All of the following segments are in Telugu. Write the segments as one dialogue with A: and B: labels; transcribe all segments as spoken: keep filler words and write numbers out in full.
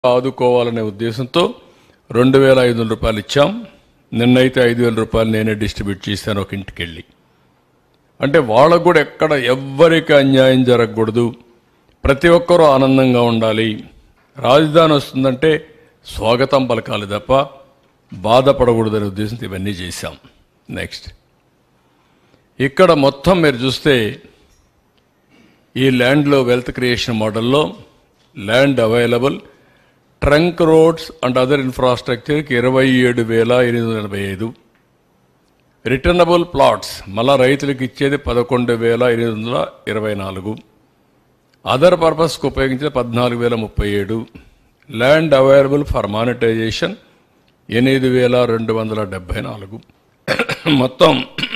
A: ఆదుకోవాలనే ఉద్దేశంతో రెండు వేల ఐదు వందల రూపాయలు ఇచ్చాం. నిన్నైతే ఐదు వేల రూపాయలు నేనే డిస్ట్రిబ్యూట్ చేశాను ఒక ఇంటికి వెళ్ళి. అంటే వాళ్ళకు కూడా ఎక్కడ ఎవ్వరికి అన్యాయం జరగకూడదు, ప్రతి ఒక్కరూ ఆనందంగా ఉండాలి. రాజధాని వస్తుందంటే స్వాగతం పలకాలి తప్ప బాధపడకూడదనే ఉద్దేశంతో ఇవన్నీ చేశాం. నెక్స్ట్ ఇక్కడ మొత్తం మీరు చూస్తే ఈ ల్యాండ్లో వెల్త్ క్రియేషన్ మోడల్లో land available trunk roads and other ఇన్ఫ్రాస్ట్రక్చర్కి ఇరవై ఏడు వేల ఎనిమిది వందల ఎనభై ఐదు రిటర్నబుల్ ప్లాట్స్ మళ్ళా రైతులకు ఇచ్చేది పదకొండు వేల ఎనిమిది వందల ఇరవై నాలుగు అదర్ పర్పస్కి ఉపయోగించేది పద్నాలుగు వేల ముప్పై ఏడు ల్యాండ్ అవైలబుల్ ఫర్ మానిటైజేషన్ ఎనిమిది వేల రెండు వందల డెబ్బై నాలుగు మొత్తం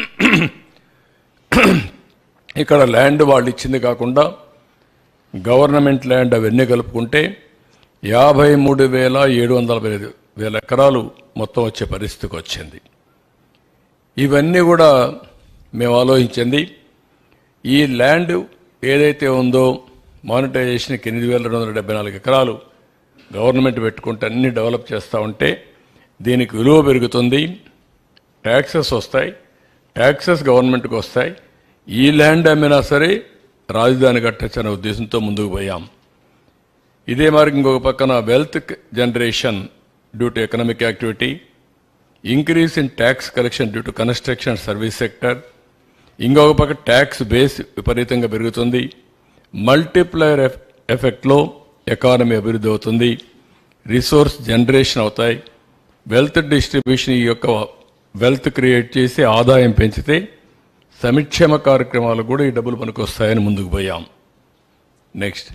A: ఇక్కడ ల్యాండ్ వాళ్ళు ఇచ్చింది కాకుండా గవర్నమెంట్ ల్యాండ్ అవన్నీ కలుపుకుంటే యాభై మూడు వేల ఏడు వందల ఐదు వేల ఎకరాలు మొత్తం వచ్చే పరిస్థితికి వచ్చింది. ఇవన్నీ కూడా మేము ఆలోచించింది. ఈ ల్యాండ్ ఏదైతే ఉందో మానిటైజేషన్కి ఎనిమిది వేల రెండు వందల డెబ్బై నాలుగు ఎకరాలు గవర్నమెంట్ పెట్టుకుంటే అన్ని డెవలప్ చేస్తూ ఉంటే దీనికి విలువ పెరుగుతుంది, ట్యాక్సెస్ వస్తాయి, ట్యాక్సెస్ గవర్నమెంట్కి వస్తాయి. ఈ ల్యాండ్ అమ్మినా సరే రాజధాని కట్టచ్చనే ఉద్దేశంతో ముందుకు పోయాం. ఇదే మరి ఇంకొక పక్కన wealth generation due to economic activity, increase in tax collection due to construction service sector, ఇంకొక పక్క ట్యాక్స్ బేస్ విపరీతంగా పెరుగుతుంది, మల్టిప్లయర్ ఎఫెక్ట్లో ఎకానమీ అభివృద్ధి అవుతుంది, రిసోర్స్ జనరేషన్ అవుతాయి, వెల్త్ డిస్ట్రిబ్యూషన్ ఈ యొక్క వెల్త్ క్రియేట్ చేసి ఆదాయం పెంచితే సంక్షేమ కార్యక్రమాలు కూడా ఈ డబ్బులు మనకు వస్తాయని ముందుకు పోయాం. నెక్స్ట్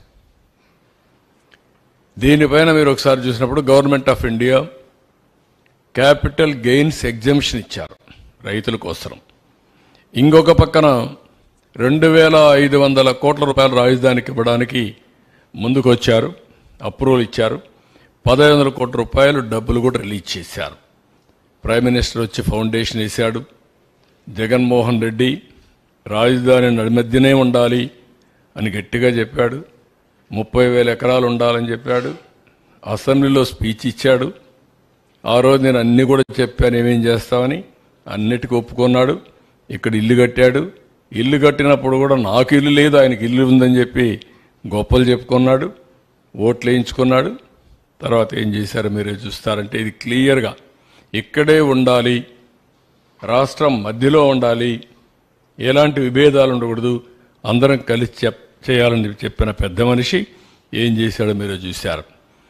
A: దీనిపైన మీరు ఒకసారి చూసినప్పుడు government of India capital gains exemption ఇచ్చారు రైతుల కోసం. ఇంకొక పక్కన రెండు వేల ఐదు వందల కోట్ల రూపాయల రాజధానికి ఇవ్వడానికి ముందుకు వచ్చారు, అప్రూవల్ ఇచ్చారు. పదహైదు వందల కోట్ల రూపాయలు డబ్బులు కూడా రిలీజ్ చేశారు. ప్రైమ్ మినిస్టర్ వచ్చి ఫౌండేషన్ వేశాడు. జగన్మోహన్ రెడ్డి రాజధాని నడిమధ్యనే ఉండాలి అని గట్టిగా చెప్పాడు. ముప్పై వేల ఎకరాలు ఉండాలని చెప్పాడు. అసెంబ్లీలో స్పీచ్ ఇచ్చాడు. ఆ రోజు నేను అన్నీ కూడా చెప్పాను ఏమేం చేస్తామని, అన్నిటికీ ఒప్పుకున్నాడు. ఇక్కడ ఇల్లు కట్టాడు. ఇల్లు కట్టినప్పుడు కూడా నాకు ఇల్లు లేదు ఆయనకి ఇల్లు ఉందని చెప్పి గొప్పలు చెప్పుకున్నాడు, ఓట్లు వేయించుకున్నాడు. తర్వాత ఏం చేశారో మీరే చూస్తారంటే ఇది క్లియర్గా ఇక్కడే ఉండాలి, రాష్ట్రం మధ్యలో ఉండాలి, ఎలాంటి విభేదాలు ఉండకూడదు, అందరం కలిసి చెప్ చేయాలని చెప్పిన పెద్ద మనిషి ఏం చేశాడో మీరు చూశారు.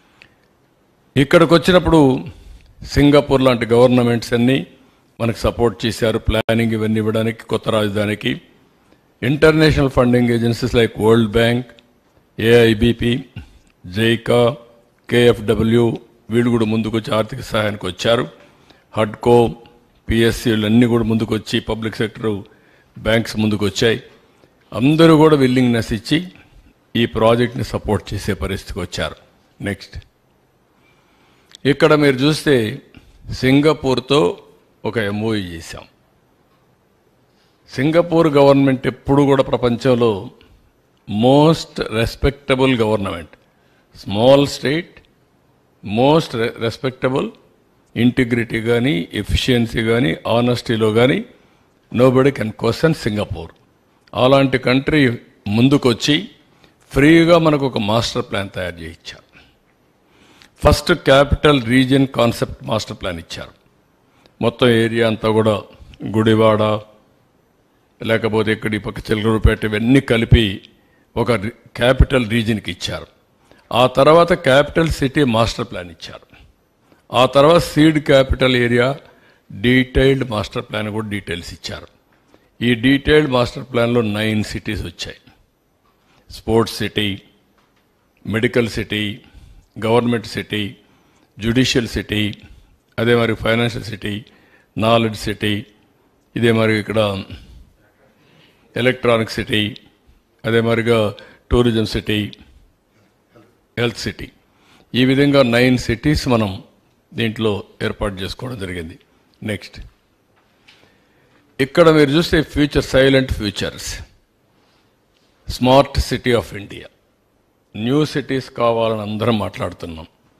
A: ఇక్కడికి వచ్చినప్పుడు సింగపూర్ లాంటి గవర్నమెంట్స్ అన్నీ మనకు సపోర్ట్ చేశారు ప్లానింగ్ ఇవన్నీ ఇవ్వడానికి కొత్త రాజధానికి. International funding agencies like World Bank, AIBP, JICA, కేఎఫ్డబ్ల్యూ వీళ్ళు కూడా ముందుకు వచ్చి ఆర్థిక సహాయానికి వచ్చారు. హడ్కో, పిఎస్సీలు అన్నీ కూడా ముందుకు వచ్చి పబ్లిక్ సెక్టర్ బ్యాంక్స్ ముందుకు వచ్చాయి. అందరూ కూడా విల్లింగ్నెస్ ఇచ్చి ఈ ప్రాజెక్ట్ని సపోర్ట్ చేసే పరిస్థితికి వచ్చారు. నెక్స్ట్ ఇక్కడ మీరు చూస్తే సింగపూర్తో ఒక ఎంఓయూ చేశాం. సింగపూర్ గవర్నమెంట్ ఎప్పుడు కూడా ప్రపంచంలో most respectable government, small state, most respectable, integrity కానీ ఎఫిషియన్సీ కానీ ఆనెస్టీలో కానీ నోబడీ కెన్ క్వశ్చన్ సింగపూర్. అలాంటి కంట్రీ ముందుకొచ్చి ఫ్రీగా మనకు ఒక మాస్టర్ ప్లాన్ తయారు చేయించారు. First capital region concept master plan ఇచ్చారు. మొత్తం ఏరియా అంతా కూడా గుడివాడ లేకపోతే ఇక్కడ ఈ పక్క చిలకలూరుపేట ఇవన్నీ కలిపి ఒక క్యాపిటల్ రీజియన్కి ఇచ్చారు. ఆ తర్వాత క్యాపిటల్ సిటీ మాస్టర్ ప్లాన్ ఇచ్చారు. ఆ తర్వాత seed capital area detailed master plan కూడా డీటెయిల్స్ ఇచ్చారు. ఈ డీటెయిల్డ్ మాస్టర్ ప్లాన్లో నైన్ సిటీస్ వచ్చాయి. Sports city, medical city, government city, judicial city, అదే మరి ఫైనాన్షియల్ సిటీ, నాలెడ్జ్ సిటీ, ఇదే మరి ఇక్కడ ఎలక్ట్రానిక్ సిటీ, అదే మరిగా టూరిజం సిటీ, హెల్త్ సిటీ, ఈ విధంగా నైన్ సిటీస్ మనం దీంట్లో ఏర్పాటు చేసుకోవడం జరిగింది. నెక్స్ట్ ఇక్కడ మీరు చూస్తే future silent futures, smart city of India, new cities కావాలని అందరం మాట్లాడుతున్నాం.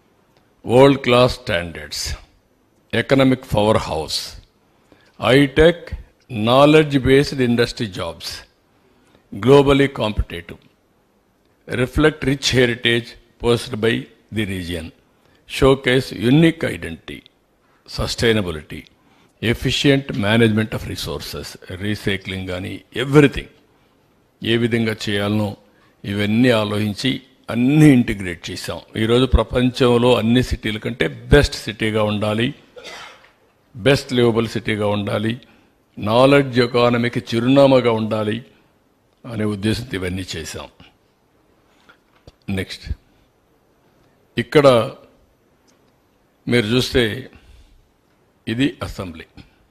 A: World class standards, economic powerhouse, high tech knowledge based industry jobs, globally competitive, reflect rich heritage possessed by the region, showcase unique identity, sustainability, efficient management of resources, recycling కానీ ఎవ్రీథింగ్ ఏ విధంగా చేయాలనో ఇవన్నీ ఆలోచించి అన్నీ ఇంటిగ్రేట్ చేసాం. ఈరోజు ప్రపంచంలో అన్ని సిటీల కంటే బెస్ట్ సిటీగా ఉండాలి, బెస్ట్ లివబుల్ సిటీగా ఉండాలి, నాలెడ్జ్ ఎకానమీకి చిరునామాగా ఉండాలి అనే ఉద్దేశంతో ఇవన్నీ చేశాం. నెక్స్ట్ ఇక్కడ మీరు చూస్తే ఇది అసెంబ్లీ,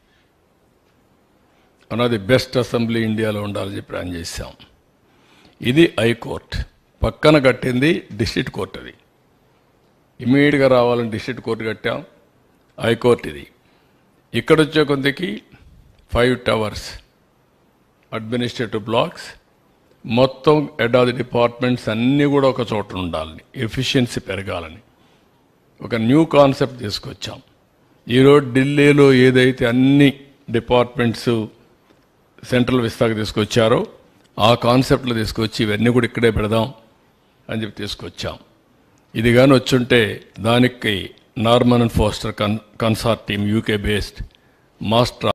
A: అన్నది బెస్ట్ అసెంబ్లీ ఇండియాలో ఉండాలని చెప్పి ప్లాన్ చేశాం. ఇది హైకోర్ట్, పక్కన కట్టింది డిస్ట్రిక్ట్ కోర్ట్. అది ఇమీడియట్గా రావాలని డిస్ట్రిక్ట్ కోర్టు కట్టాం. హైకోర్టు ఇది. ఇక్కడ వచ్చే కొందికి ఫైవ్ టవర్స్, అడ్మినిస్ట్రేటివ్ బ్లాక్స్, మొత్తం హెడ్ ఆఫ్ ది డిపార్ట్మెంట్స్ అన్నీ కూడా ఒక చోట ఉండాలని, ఎఫిషియన్సీ పెరగాలని ఒక న్యూ కాన్సెప్ట్ తీసుకొచ్చాం. ఈరోజు ఢిల్లీలో ఏదైతే అన్ని డిపార్ట్మెంట్స్ సెంట్రల్ విస్తాకు తీసుకొచ్చారో ఆ కాన్సెప్ట్లు తీసుకొచ్చి ఇవన్నీ కూడా ఇక్కడే పెడదాం అని చెప్పి తీసుకొచ్చాం. ఇది కానీ వచ్చుంటే దానికి Norman and Foster con consortium UK based master